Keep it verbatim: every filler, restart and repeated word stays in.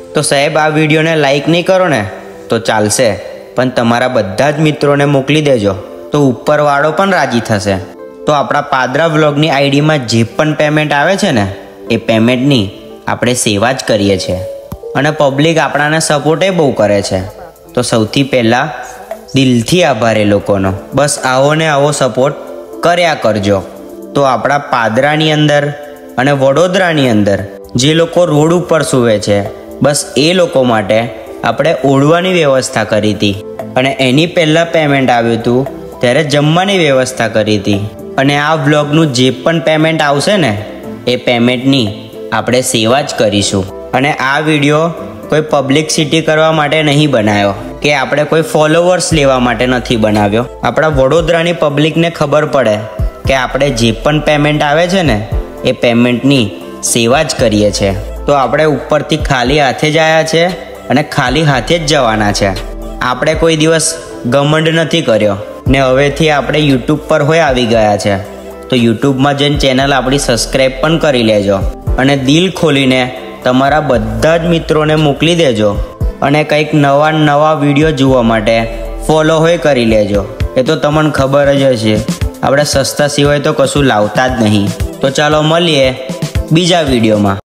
તો સાહેબ આ વિડીયોને લાઈક નહીં કરો ને તો ચાલશે, પણ તમારા બધા જ મિત્રોને મોકલી દેજો તો ઉપરવાળો પણ રાજી થશે. તો આપણા પાદરા વ્લોગની આઈડીમાં જે પણ પેમેન્ટ આવે છે ને એ પેમેન્ટની આપણે સેવા જ કરીએ છીએ અને પબ્લિક આપણાને સપોર્ટે બહુ કરે છે. તો સૌથી પહેલાં દિલથી આભાર એ લોકોનો. બસ આવો ને આવો સપોર્ટ કર્યા કરજો. તો આપણા પાદરાની અંદર અને વડોદરાની અંદર જે લોકો રોડ ઉપર સૂવે છે બસ એ લોકો માટે આપણે ઓઢવાની વ્યવસ્થા કરી હતી અને એની પહેલાં પેમેન્ટ આવ્યું હતું ત્યારે જમવાની વ્યવસ્થા કરી હતી. અને આ વ્લોગનું જે પણ પેમેન્ટ આવશે ને એ પેમેન્ટની આપણે સેવા જ કરીશું. અને આ વિડીયો કોઈ પબ્લિકસિટી કરવા માટે નહીં બનાવ્યો કે આપણે કોઈ ફોલોવર્સ લેવા માટે નથી બનાવ્યો. આપણા વડોદરાની પબ્લિકને ખબર પડે કે આપણે જે પણ પેમેન્ટ આવે છે ને એ પેમેન્ટની સેવા જ કરીએ છીએ. તો આપણે ઉપરથી ખાલી હાથે જ આવ્યા છે અને ખાલી હાથે જ જવાના છે. આપણે કોઈ દિવસ ઘમંડ નથી કર્યો ને હવેથી આપણે યુટ્યુબ પર હોય આવી ગયા છે. તો યુટ્યુબમાં જઈને ચેનલ આપણી સબસ્ક્રાઈબ પણ કરી લેજો અને દિલ ખોલીને તમારા બધા જ મિત્રોને મોકલી દેજો અને કંઈક નવા નવા વિડીયો જોવા માટે ફોલો હોય કરી લેજો. એ તો તમને ખબર જ હશે આપણે સસ્તા સિવાય તો કશું લાવતા જ નહીં. તો ચાલો મળીએ બીજા વિડીયોમાં.